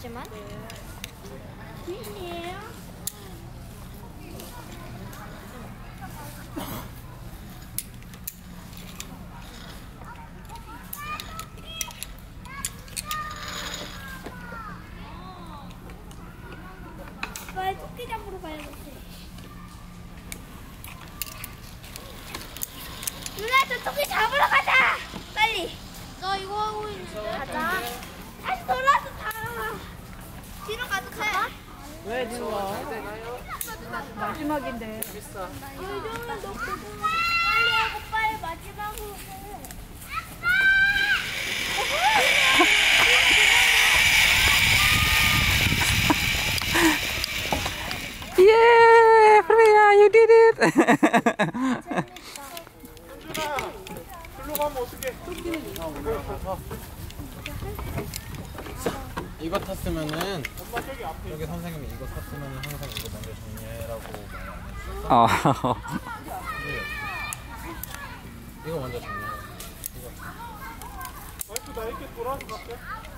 잠시만. 주인이에요? 빨리 토끼 잡으러 가야겠지. 누나, 저 토끼 잡으러 가자! 빨리! 나 이거 하고 있는데. 가자. 다시 돌아서 가. 뒤로 가도 가. 왜 뒤로 가? 마지막인데. 요즘은 너 고구마 빨리 하고 빨리 마지막으로 해. Yeah, Freya, you did it. 글로 가면 어떡해? 이거 탔으면은 여기 선생님이 이거 탔으면은 항상 이거 먼저 정리해라고 말 안 했어. 어. 이거 먼저 정리해. 이거. 나 이렇게 돌아서 갈게.